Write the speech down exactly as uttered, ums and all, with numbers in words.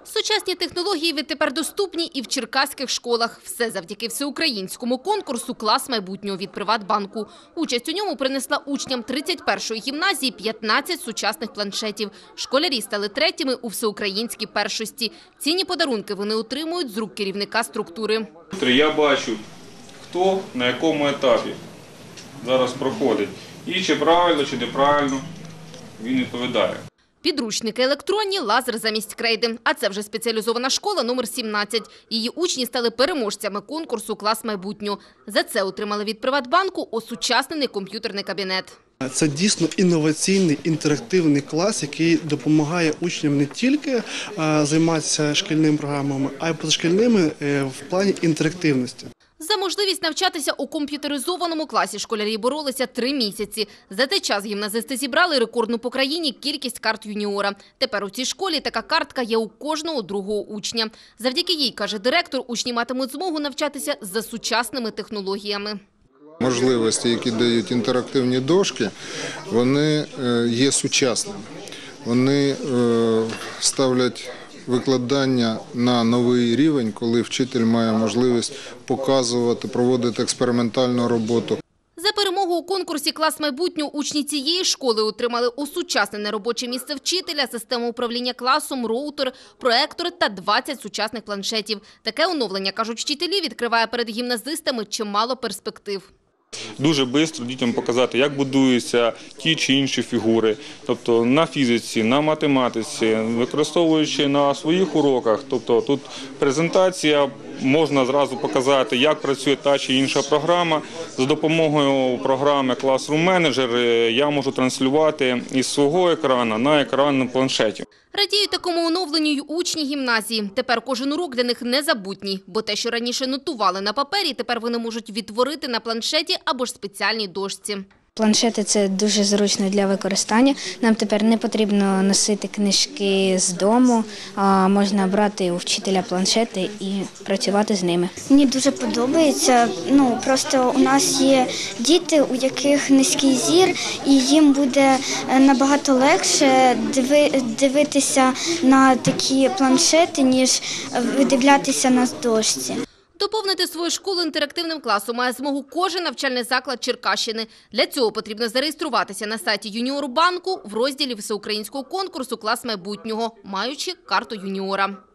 Сучасні технології відтепер доступні і в черкаських школах. Все завдяки всеукраїнському конкурсу «Клас майбутнього» від «Приватбанку». Участь у ньому принесла учням тридцять першої гімназії п'ятнадцять сучасних планшетів. Школярі стали третіми у всеукраїнській першості. Цінні подарунки вони отримують з рук керівника структури. Я бачу, хто на якому етапі зараз проходить. І чи правильно, чи неправильно він відповідає. Підручники електронні, лазер замість крейди. А це вже спеціалізована школа номер сімнадцять. Її учні стали переможцями конкурсу «Клас майбутнього». За це отримали від Приватбанку осучаснений комп'ютерний кабінет. Це дійсно інноваційний, інтерактивний клас, який допомагає учням не тільки займатися шкільними програмами, а й позашкільними в плані інтерактивності. За можливість навчатися у комп'ютеризованому класі школярі боролися три місяці. За той час гімназисти зібрали рекордну по країні кількість карт юніора. Тепер у цій школі така картка є у кожного другого учня. Завдяки їй, каже директор, учні матимуть змогу навчатися за сучасними технологіями. Можливості, які дають інтерактивні дошки, вони є сучасними. Вони ставлять викладання на новий рівень, коли вчитель має можливість показувати, проводити експериментальну роботу. За перемогу у конкурсі «Клас майбутнього» учні цієї школи отримали осучаснене робоче місце вчителя, систему управління класом, роутер, проектор та двадцять сучасних планшетів. Таке оновлення, кажуть вчителі, відкриває перед гімназистами чимало перспектив. Дуже швидко дітям показати, як будуються ті чи інші фігури. Тобто на фізиці, на математиці, використовуючи на своїх уроках. Тобто тут презентація, можна зразу показати, як працює та чи інша програма. За допомогою програми Classroom Manager я можу транслювати із свого екрану на екран на планшеті. Радіють такому оновленню й учні гімназії. Тепер кожен урок для них незабутній, бо те, що раніше нотували на папері, тепер вони можуть відтворити на планшеті або ж спеціальній дошці. Планшети – це дуже зручно для використання. Нам тепер не потрібно носити книжки з дому, а можна брати у вчителя планшети і працювати з ними. Мені дуже подобається. Ну, просто у нас є діти, у яких низький зір, і їм буде набагато легше дивитися на такі планшети, ніж видивлятися на дошці. Доповнити свою школу інтерактивним класом має змогу кожен навчальний заклад Черкащини. Для цього потрібно зареєструватися на сайті Юніору банку в розділі всеукраїнського конкурсу «Клас майбутнього», маючи карту юніора.